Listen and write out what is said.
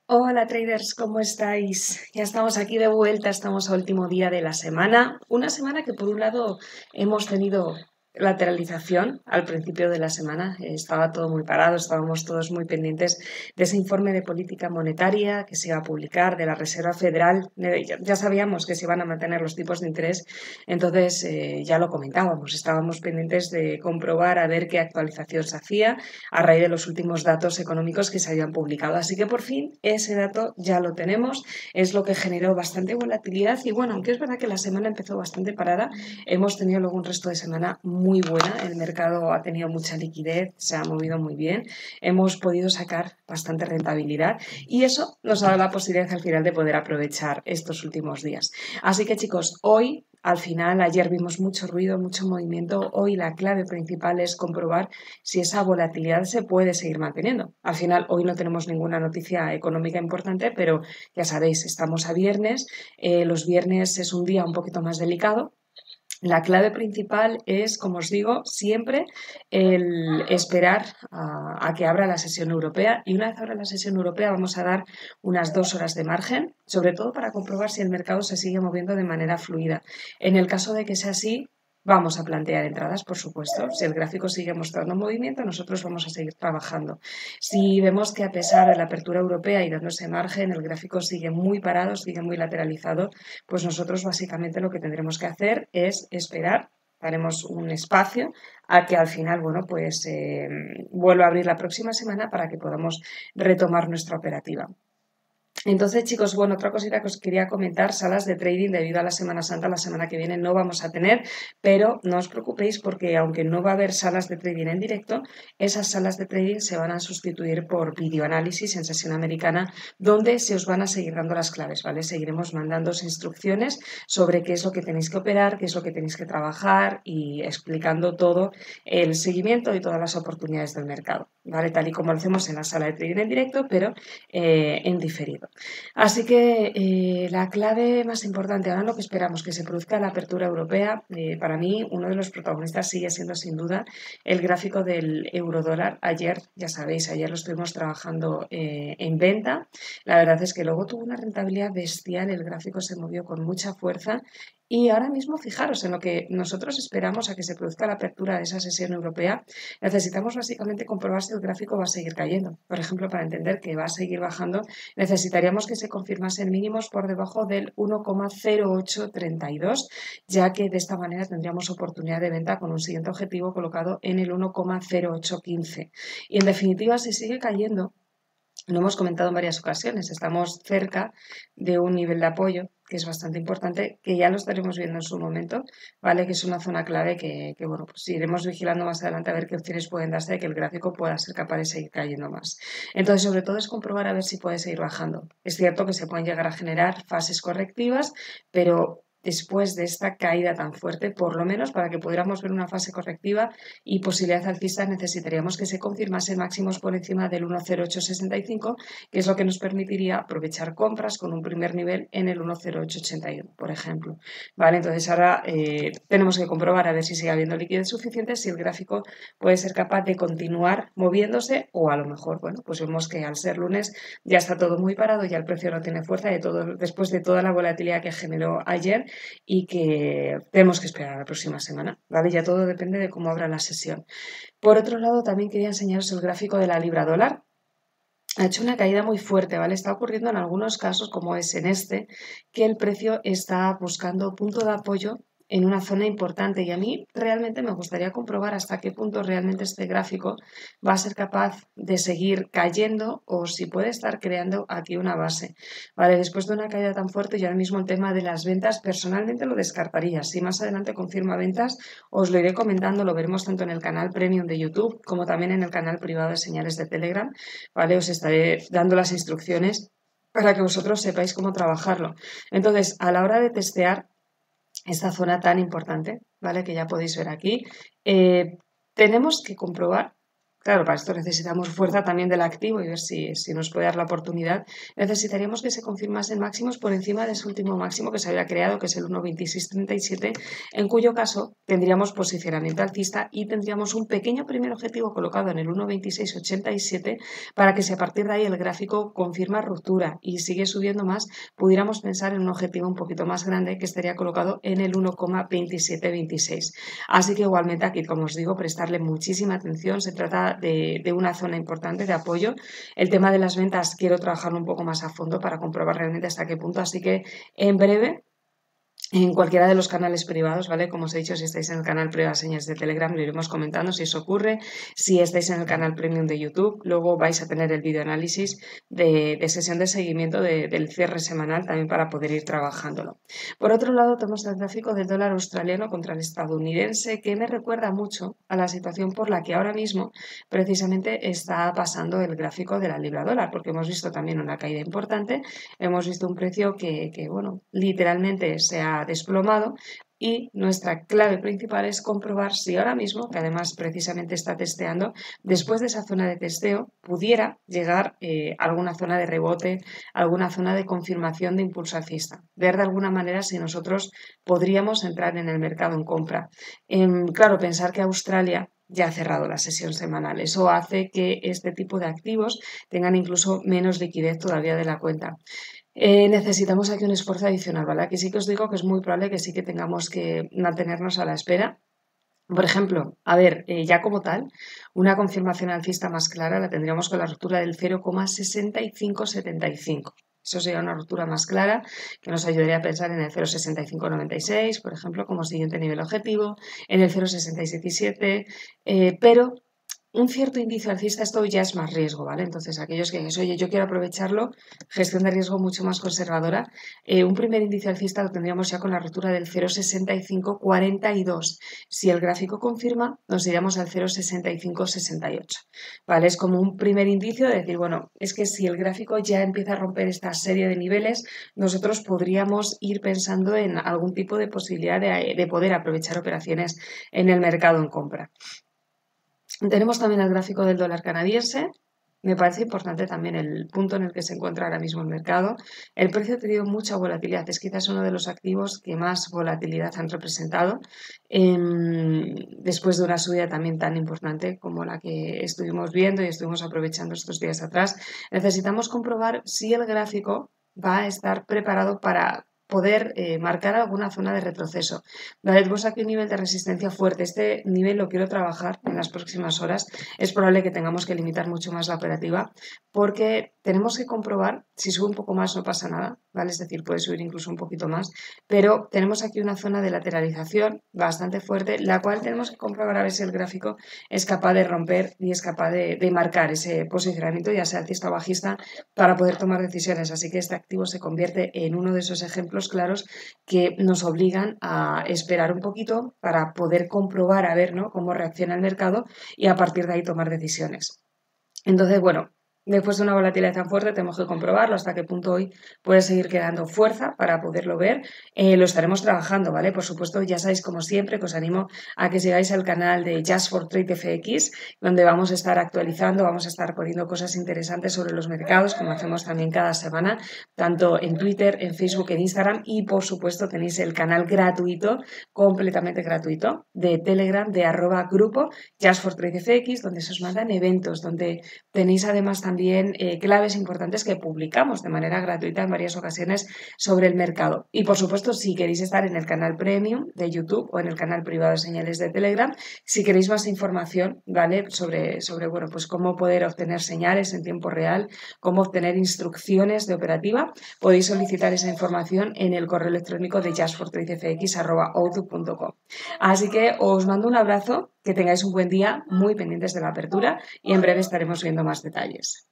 Hola traders, ¿cómo estáis? Ya estamos aquí de vuelta, estamos a último día de la semana. Una semana que por un lado hemos tenido lateralización al principio de la semana, estaba todo muy parado, estábamos todos muy pendientes de ese informe de política monetaria que se iba a publicar de la Reserva Federal. Ya sabíamos que se iban a mantener los tipos de interés, entonces ya lo comentábamos, estábamos pendientes de comprobar a ver qué actualización se hacía a raíz de los últimos datos económicos que se habían publicado. Así que por fin ese dato ya lo tenemos, es lo que generó bastante volatilidad y bueno, aunque es verdad que la semana empezó bastante parada, hemos tenido luego un resto de semana muy buena, el mercado ha tenido mucha liquidez, se ha movido muy bien, hemos podido sacar bastante rentabilidad y eso nos ha dado la posibilidad al final de poder aprovechar estos últimos días. Así que chicos, hoy al final, ayer vimos mucho ruido, mucho movimiento. Hoy la clave principal es comprobar si esa volatilidad se puede seguir manteniendo. Al final, hoy no tenemos ninguna noticia económica importante, pero ya sabéis, estamos a viernes. Los viernes es un día un poquito más delicado. La clave principal es, como os digo, siempre el esperar a que abra la sesión europea y una vez abra la sesión europea vamos a dar unas 2 horas de margen, sobre todo para comprobar si el mercado se sigue moviendo de manera fluida. En el caso de que sea así, vamos a plantear entradas, por supuesto. Si el gráfico sigue mostrando movimiento, nosotros vamos a seguir trabajando. Si vemos que a pesar de la apertura europea y dándose margen, el gráfico sigue muy parado, sigue muy lateralizado, pues nosotros básicamente lo que tendremos que hacer es esperar, haremos un espacio a que al final, bueno, pues vuelva a abrir la próxima semana para que podamos retomar nuestra operativa. Entonces, chicos, bueno, otra cosita que os quería comentar, salas de trading debido a la Semana Santa, la semana que viene no vamos a tener, pero no os preocupéis porque aunque no va a haber salas de trading en directo, esas salas de trading se van a sustituir por videoanálisis en sesión americana, donde se os van a seguir dando las claves, ¿vale? Seguiremos mandándoos instrucciones sobre qué es lo que tenéis que operar, qué es lo que tenéis que trabajar y explicando todo el seguimiento y todas las oportunidades del mercado, ¿vale? Tal y como lo hacemos en la sala de trading en directo, pero en diferido. Así que la clave más importante, ahora lo que esperamos, que se produzca la apertura europea, para mí uno de los protagonistas sigue siendo sin duda el gráfico del eurodólar. Ayer, ya sabéis, ayer lo estuvimos trabajando en venta. La verdad es que luego tuvo una rentabilidad bestial, el gráfico se movió con mucha fuerza y ahora mismo fijaros en lo que nosotros esperamos a que se produzca la apertura de esa sesión europea. Necesitamos básicamente comprobar si el gráfico va a seguir cayendo. Por ejemplo, para entender que va a seguir bajando, necesitaríamos que se confirmasen mínimos por debajo del 1,0832, ya que de esta manera tendríamos oportunidad de venta con un siguiente objetivo colocado en el 1,0815. Y en definitiva, si sigue cayendo, lo hemos comentado en varias ocasiones, estamos cerca de un nivel de apoyo que es bastante importante, que ya lo estaremos viendo en su momento, ¿vale? Que es una zona clave que bueno, pues iremos vigilando más adelante a ver qué opciones pueden darse de que el gráfico pueda ser capaz de seguir cayendo más. Entonces, sobre todo es comprobar a ver si puede seguir bajando. Es cierto que se pueden llegar a generar fases correctivas, pero después de esta caída tan fuerte, por lo menos para que pudiéramos ver una fase correctiva y posibilidad alcista, necesitaríamos que se confirmase máximos por encima del 1,0865, que es lo que nos permitiría aprovechar compras con un primer nivel en el 1,0881, por ejemplo. Vale, entonces ahora tenemos que comprobar a ver si sigue habiendo liquidez suficiente, si el gráfico puede ser capaz de continuar moviéndose o a lo mejor, bueno, pues vemos que al ser lunes ya está todo muy parado, ya el precio no tiene fuerza después de toda la volatilidad que generó ayer y que tenemos que esperar a la próxima semana, ¿vale? Ya todo depende de cómo abra la sesión. Por otro lado, también quería enseñaros el gráfico de la libra dólar. Ha hecho una caída muy fuerte, ¿vale? Está ocurriendo en algunos casos, como es en este, que el precio está buscando punto de apoyo en una zona importante y a mí realmente me gustaría comprobar hasta qué punto realmente este gráfico va a ser capaz de seguir cayendo o si puede estar creando aquí una base, ¿vale? Después de una caída tan fuerte, yo ahora mismo el tema de las ventas personalmente lo descartaría. Si más adelante confirma ventas, os lo iré comentando, lo veremos tanto en el canal Premium de YouTube como también en el canal privado de señales de Telegram, ¿vale? Os estaré dando las instrucciones para que vosotros sepáis cómo trabajarlo. Entonces, a la hora de testear esta zona tan importante, ¿vale? Que ya podéis ver aquí, tenemos que comprobar Claro, para esto necesitamos fuerza también del activo y ver si nos puede dar la oportunidad. Necesitaríamos que se confirmasen máximos por encima de ese último máximo que se había creado, que es el 1,2637, en cuyo caso tendríamos posicionamiento alcista y tendríamos un pequeño primer objetivo colocado en el 1,2687 para que si a partir de ahí el gráfico confirma ruptura y sigue subiendo más, pudiéramos pensar en un objetivo un poquito más grande que estaría colocado en el 1,2726. Así que igualmente aquí, como os digo, prestarle muchísima atención. Se trata de una zona importante de apoyo. El tema de las ventas quiero trabajarlo un poco más a fondo para comprobar realmente hasta qué punto. Así que en breve en cualquiera de los canales privados, ¿vale? Como os he dicho, si estáis en el canal Pruebas Señas de Telegram, lo iremos comentando si eso ocurre. Si estáis en el canal Premium de YouTube, luego vais a tener el videoanálisis de sesión de seguimiento del cierre semanal también para poder ir trabajándolo. Por otro lado, tenemos el gráfico del dólar australiano contra el estadounidense, que me recuerda mucho a la situación por la que ahora mismo precisamente está pasando el gráfico de la libra dólar, porque hemos visto también una caída importante, hemos visto un precio que bueno, literalmente se ha desplomado y nuestra clave principal es comprobar si ahora mismo, que además precisamente está testeando, después de esa zona de testeo pudiera llegar a alguna zona de rebote, alguna zona de confirmación de impulso alcista. Ver de alguna manera si nosotros podríamos entrar en el mercado en compra. Claro, pensar que Australia ya ha cerrado la sesión semanal. Eso hace que este tipo de activos tengan incluso menos liquidez todavía de la cuenta. Necesitamos aquí un esfuerzo adicional, ¿vale? Aquí sí que os digo que es muy probable que sí que tengamos que mantenernos a la espera. Por ejemplo, a ver, ya como tal, una confirmación alcista más clara la tendríamos con la ruptura del 0,6575. Eso sería una ruptura más clara que nos ayudaría a pensar en el 0,6596, por ejemplo, como siguiente nivel objetivo, en el 0,6677, pero un cierto indicio alcista, esto ya es más riesgo, ¿vale? Entonces, aquellos que dicen, oye, yo quiero aprovecharlo, gestión de riesgo mucho más conservadora, un primer indicio alcista lo tendríamos ya con la ruptura del 0,6542. Si el gráfico confirma, nos iríamos al 0,6568, ¿vale? Es como un primer indicio de decir, bueno, es que si el gráfico ya empieza a romper esta serie de niveles, nosotros podríamos ir pensando en algún tipo de posibilidad de poder aprovechar operaciones en el mercado en compra. Tenemos también el gráfico del dólar canadiense. Me parece importante también el punto en el que se encuentra ahora mismo el mercado. El precio ha tenido mucha volatilidad. Es quizás uno de los activos que más volatilidad han representado después de una subida también tan importante como la que estuvimos viendo y estuvimos aprovechando estos días atrás. Necesitamos comprobar si el gráfico va a estar preparado para poder marcar alguna zona de retroceso. Vale, tenemos aquí un nivel de resistencia fuerte. Este nivel lo quiero trabajar en las próximas horas. Es probable que tengamos que limitar mucho más la operativa porque tenemos que comprobar, si sube un poco más no pasa nada, ¿vale? Es decir, puede subir incluso un poquito más, pero tenemos aquí una zona de lateralización bastante fuerte, la cual tenemos que comprobar a ver si el gráfico es capaz de romper y es capaz de marcar ese posicionamiento, ya sea alcista o bajista, para poder tomar decisiones. Así que este activo se convierte en uno de esos ejemplos claros que nos obligan a esperar un poquito para poder comprobar a ver, ¿no?, cómo reacciona el mercado y a partir de ahí tomar decisiones. Entonces, bueno, después de una volatilidad tan fuerte tenemos que comprobarlo hasta qué punto hoy puede seguir quedando fuerza para poderlo ver. Lo estaremos trabajando, ¿vale? Por supuesto, ya sabéis, como siempre, que os animo a que sigáis el canal de Just for Trade FX, donde vamos a estar actualizando, vamos a estar poniendo cosas interesantes sobre los mercados, como hacemos también cada semana, tanto en Twitter, en Facebook, en Instagram, y por supuesto tenéis el canal gratuito, completamente gratuito, de Telegram, de @grupo Just for Trade FX, donde se os mandan eventos, donde tenéis además también claves importantes que publicamos de manera gratuita en varias ocasiones sobre el mercado. Y por supuesto, si queréis estar en el canal Premium de YouTube o en el canal privado de señales de Telegram, si queréis más información, ¿vale?, sobre bueno, pues cómo poder obtener señales en tiempo real, cómo obtener instrucciones de operativa, podéis solicitar esa información en el correo electrónico de justfortradefx@outlook.com. Así que os mando un abrazo, que tengáis un buen día, muy pendientes de la apertura y en breve estaremos viendo más detalles.